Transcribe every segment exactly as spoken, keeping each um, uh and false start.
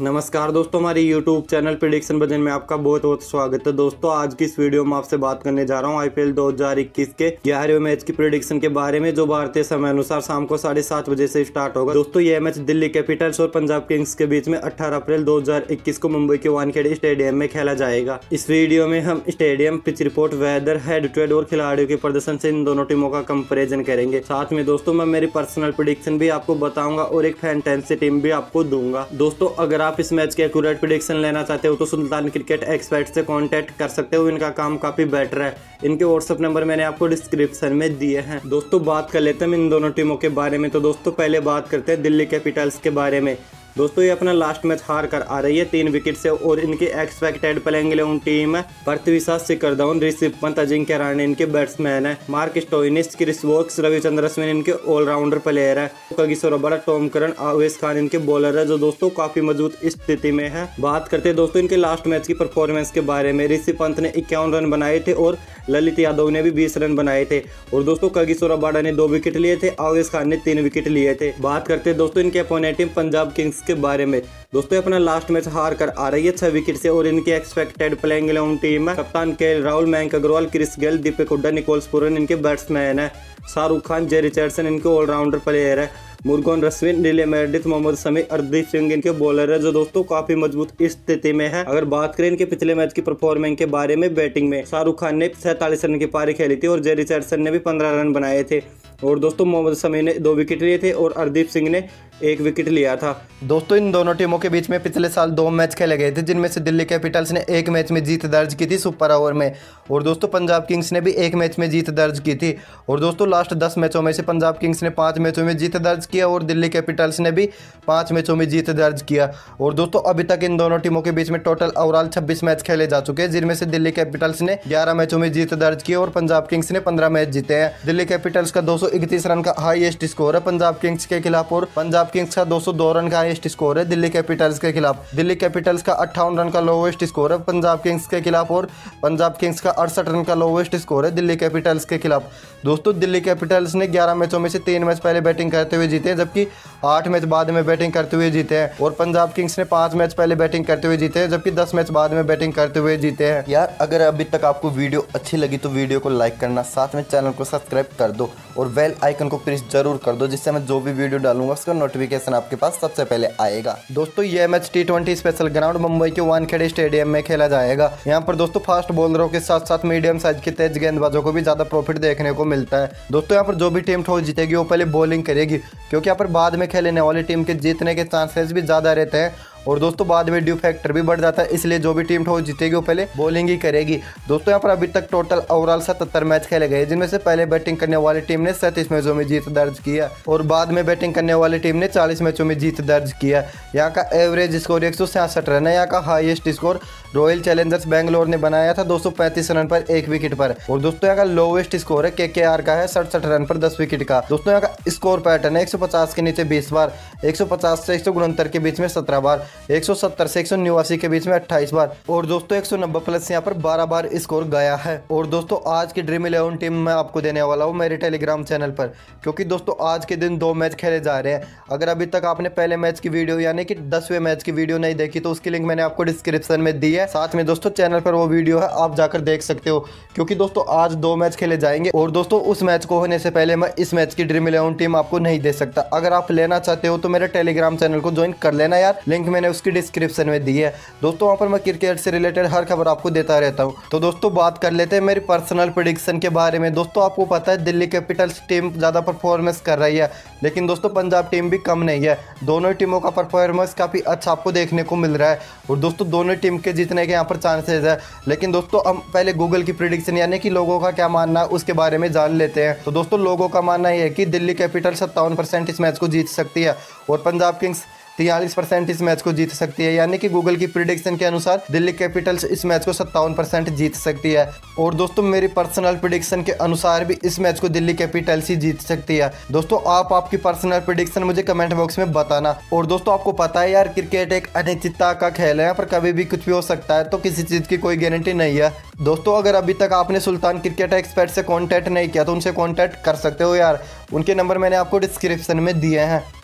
नमस्कार दोस्तों, हमारी यूट्यूब चैनल प्रेडिक्शन भजन में आपका बहुत बहुत स्वागत है। दोस्तों आज की इस वीडियो में आपसे बात करने जा रहा हूं आईपीएल दो हज़ार इक्कीस के ग्यारहवें मैच की प्रेडिक्शन के बारे में, जो भारतीय समय अनुसार शाम को साढ़े सात बजे से स्टार्ट होगा। दोस्तों यह मैच दिल्ली कैपिटल्स और पंजाब किंग्स के बीच में अठारह अप्रैल दो हज़ार इक्कीस को मुंबई के वानखेड़े स्टेडियम में खेला जाएगा। इस वीडियो में हम stadium, pitch report, weather, head to head और खिलाड़ियों के प्रदर्शन से इन दोनों टीमों का कंपेरिजन करेंगे। साथ में दोस्तों मैं मेरी पर्सनल प्रेडिक्शन भी आपको बताऊंगा और एक फैंटेसी टीम भी आपको दूंगा। दोस्तों अगर आप इस मैच के एक्यूरेट प्रेडिक्शन लेना चाहते हो तो सुल्तान क्रिकेट एक्सपर्ट से कांटेक्ट कर सकते हो। इनका काम काफी बेटर है। इनके व्हाट्सएप नंबर मैंने आपको डिस्क्रिप्शन में दिए हैं। दोस्तों बात कर लेते हैं इन दोनों टीमों के बारे में। तो दोस्तों पहले बात करते हैं दिल्ली कैपिटल्स के बारे में। दोस्तों ये अपना लास्ट मैच हार कर आ रही है तीन विकेट से और इनकी एक्सपेक्टेड प्लेइंग इलेवन टीम है पृथ्वी शाह, शिखर धवन, ऋषभ पंत, अजिंक्य रहाणे इनके बैट्समैन है। Mark Stoinis, Chris Woakes, Ravichandra Ashwin इनके ऑलराउंडर प्लेयर है। Kagiso Rabada, Tom Curran, Avesh Khan इनके बॉलर है, जो दोस्तों काफी मजबूत स्थिति में है। बात करते हैं दोस्तों इनके लास्ट मैच की परफॉर्मेंस के बारे में। ऋषभ पंत ने इक्यावन रन बनाए थे और ललित यादव ने भी बीस रन बनाए थे और दोस्तों कगिसो रबाडा ने दो विकेट लिए थे, आवेश खान ने तीन विकेट लिए थे। बात करते हैं दोस्तों इनके अपोनेंट टीम पंजाब किंग्स के बारे में। दोस्तों अपना लास्ट मैच हार कर आ रही है छह विकेट से और इनकी एक्सपेक्टेड प्लेइंग इलेवन टीम है कप्तान K L Rahul, Mayank Agarwal, Chris Gayle, Deepak Hooda, Nicholas Pooran इनके बैट्समैन है। शाहरुख खान, जे रिचर्डसन इनके ऑलराउंडर प्लेयर है। मुरुगन रश्विन, नीले मेडिथ, मोहम्मद शमी, अर्शदीप सिंह इनके बॉलर है, जो दोस्तों काफी मजबूत स्थिति में है। अगर बात करें इनके पिछले मैच की परफॉर्मेंस के बारे में, बैटिंग में शाहरुख खान ने सैंतालीस रन की पारी खेली थी और जे रिचर्डसन ने भी पंद्रह रन बनाए थे और दोस्तों मोहम्मद शमी ने दो विकेट लिए थे और अर्शदीप सिंह ने एक विकेट लिया था। दोस्तों इन दोनों टीमों के बीच में पिछले साल दो मैच खेले गए थे, जिनमें से दिल्ली कैपिटल्स ने एक मैच में जीत दर्ज की थी सुपर ओवर में और दोस्तों पंजाब किंग्स ने भी एक मैच में जीत दर्ज की थी और दोस्तों लास्ट दस मैचों में से पंजाब किंग्स ने पाँच मैचों में जीत दर्ज किया और दिल्ली कैपिटल्स ने भी पाँच मैचों में जीत दर्ज किया। और दोस्तों अभी तक इन दोनों टीमों के बीच में टोटल ओवरऑल छब्बीस मैच खेले जा चुके हैं, जिनमें से दिल्ली कैपिटल्स ने ग्यारह मैचों में जीत दर्ज की और पंजाब किंग्स ने पंद्रह मैच जीते हैं। दिल्ली कैपिटल्स का दो सौ इकतीस रन का हाईएस्ट स्कोर है पंजाब किंग्स के खिलाफ और पंजाब किंग्स का दो सौ दो रन का हाईएस्ट स्कोर है दिल्ली कैपिटल्स के खिलाफ। दिल्ली कैपिटल्स का अट्ठावन रन का लोवेस्ट स्कोर है पंजाब किंग्स के खिलाफ और पंजाब किंग्स का अड़सठ रन का लोवेस्ट स्कोर है दिल्ली कैपिटल्स के खिलाफ। दोस्तों दिल्ली कैपिटल्स ने ग्यारह मैचों में से तीन मैच पहले बैटिंग करते हुए जीते हैं, जबकि आठ मैच बाद में बैटिंग करते हुए जीते हैं और पंजाब किंग्स ने पांच मैच पहले बैटिंग करते हुए जीते हैं, जबकि दस मैच बाद में बैटिंग करते हुए जीते हैं। यार अगर अभी तक आपको वीडियो अच्छी लगी तो वीडियो को लाइक करना, साथ में चैनल को सब्सक्राइब कर दो और बेल आइकन को प्रेस जरूर कर दो, जिससे मैं जो भी वीडियो डालूंगा उसका नोटिफिकेशन आपके पास सबसे पहले आएगा। दोस्तों यह match T twenty special ground Mumbai के वानखेड़े स्टेडियम में खेला जाएगा। यहाँ पर दोस्तों फास्ट बॉलरों के साथ साथ मीडियम साइज के तेज गेंदबाजों को भी ज्यादा प्रॉफिट देखने को मिलता है। दोस्तों यहाँ पर जो भी टीम टॉस जीतेगी वो पहले बॉलिंग करेगी, क्योंकि यहाँ पर बाद में खेलने वाली टीम के जीतने के चांसेस भी ज्यादा रहते हैं और दोस्तों बाद में ड्यू फैक्टर भी बढ़ जाता है, इसलिए जो भी टीम टॉस जीतेगी वो पहले बॉलिंग ही करेगी। दोस्तों यहाँ पर अभी तक टोटल ओवरऑल सतहत्तर मैच खेले गए, जिनमें से पहले बैटिंग करने वाली टीम ने सैंतीस मैचों में जीत दर्ज किया और बाद में बैटिंग करने वाली टीम ने चालीस मैचों में जीत दर्ज किया। यहाँ का एवरेज स्कोर एक सौ छियासठ रन है। यहाँ का highest score Royal Challengers Bangalore ने बनाया था दो सौ पैंतीस रन पर एक विकेट पर और दोस्तों यहाँ का लोवेस्ट स्कोर है केकेआर का है सड़सठ रन पर दस विकेट का। दोस्तों यहाँ का स्कोर पैटर्न है एक सौ पचास के नीचे बीस बार, एक सौ पचास से एक सौ उनहत्तर के बीच में सत्रह बार, एक सौ सत्तर से एक सौ नवासी के बीच में अट्ठाईस बार और दोस्तों एक सौ नब्बे प्लस यहाँ पर बारह बार स्कोर गया है। और दोस्तों आज की ड्रीम इलेवन टीम मैं आपको देने वाला हूँ मेरे टेलीग्राम चैनल पर, क्योंकि दोस्तों आज के दिन दो मैच खेले जा रहे हैं। अगर अभी तक आपने पहले मैच की वीडियो यानी कि दसवें मैच की वीडियो नहीं देखी तो उसकी लिंक मैंने आपको डिस्क्रिप्शन में दी है। साथ में दोस्तों चैनल पर वो वीडियो है, आप जाकर देख सकते हो, क्योंकि दोस्तों आज दो मैच खेले जाएंगे और दोस्तों उस मैच को होने से पहले मैं इस मैच की ड्रीम इलेवन टीम आपको नहीं दे सकता। अगर आप लेना चाहते हो तो मेरे टेलीग्राम चैनल को ज्वाइन कर लेना यार, लिंक मैंने उसकी डिस्क्रिप्शन में दी है। दोस्तों वहाँ पर मैं क्रिकेट से रिलेटेड हर खबर आपको देता रहता हूँ। तो दोस्तों बात कर लेते हैं मेरी पर्सनल प्रेडिक्शन के बारे में। दोस्तों आपको पता है दिल्ली कैपिटल्स टीम ज़्यादा परफॉर्मेंस कर रही है, लेकिन दोस्तों पंजाब टीम भी कम नहीं है। दोनों टीमों का परफॉर्मेंस काफ़ी अच्छा आपको देखने को मिल रहा है और दोस्तों दोनों टीम के जीतने के यहाँ पर चांसेस है। लेकिन दोस्तों हम पहले गूगल की प्रेडिक्शन यानी कि लोगों का क्या मानना है उसके बारे में जान लेते हैं। तो दोस्तों लोगों का मानना यह है कि दिल्ली कैपिटल्स सत्तावन परसेंट इस मैच को जीत सकती है और पंजाब किंग्स तियालीस परसेंट इस मैच को जीत सकती है, यानी कि गूगल की प्रेडिक्शन के अनुसार दिल्ली कैपिटल्स इस मैच को सत्तावन परसेंट जीत सकती है। और दोस्तों मेरी पर्सनल प्रेडिक्शन के अनुसार भी इस मैच को दिल्ली कैपिटल्स ही जीत सकती है। दोस्तों आप आपकी पर्सनल प्रेडिक्शन मुझे कमेंट बॉक्स में बताना। और दोस्तों आपको पता है यार क्रिकेट एक अनिश्चितता का खेल है, यहाँ पर कभी भी कुछ भी हो सकता है, तो किसी चीज़ की कोई गारंटी नहीं है। दोस्तों अगर अभी तक आपने सुल्तान क्रिकेट एक्सपर्ट से कॉन्टैक्ट नहीं किया तो उनसे कॉन्टैक्ट कर सकते हो यार, उनके नंबर मैंने आपको डिस्क्रिप्शन में दिए हैं।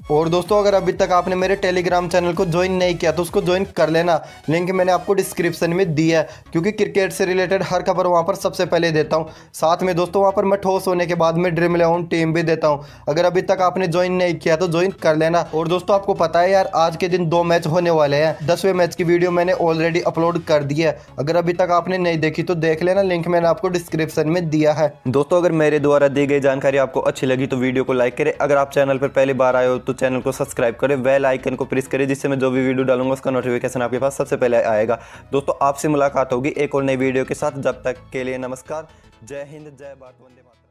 और दोस्तों अगर अभी तक आपने मेरे टेलीग्राम चैनल को ज्वाइन नहीं किया तो उसको ज्वाइन कर लेना, लिंक मैंने आपको डिस्क्रिप्शन में दिया है, क्योंकि क्रिकेट से रिलेटेड हर खबर वहाँ पर सबसे पहले देता हूँ। साथ में दोस्तों वहाँ पर मैं ठोस होने के बाद में ड्रीम इलेवन टीम भी देता हूँ। अगर अभी तक आपने ज्वाइन नहीं किया तो ज्वाइन कर लेना। और दोस्तों आपको पता है यार, आज के दिन दो मैच होने वाले हैं। दसवें मैच की वीडियो मैंने ऑलरेडी अपलोड कर दी है, अगर अभी तक आपने नहीं देखी तो देख लेना, लिंक मैंने आपको डिस्क्रिप्शन में दिया है। दोस्तों अगर मेरे द्वारा दी गई जानकारी आपको अच्छी लगी तो वीडियो को लाइक करें। अगर आप चैनल पर पहली बार आए हो तो चैनल को सब्सक्राइब करें, बेल आइकन को प्रेस करें, जिससे मैं जो भी वीडियो डालूंगा उसका नोटिफिकेशन आपके पास सबसे पहले आएगा। दोस्तों आपसे मुलाकात होगी एक और नई वीडियो के साथ, जब तक के लिए नमस्कार। जय हिंद, जय भारत, वंदे मातरम।